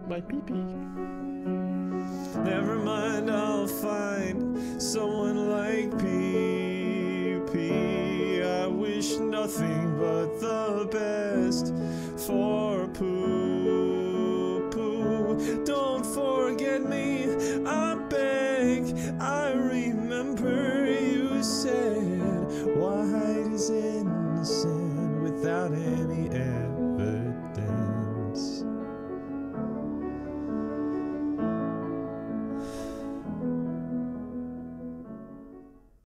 my pee-pee. Never mind, I'll find someone like Pee-Pee. I wish nothing but the best for Poo-Poo. Don't forget me, I beg. I remember you said white is innocent without any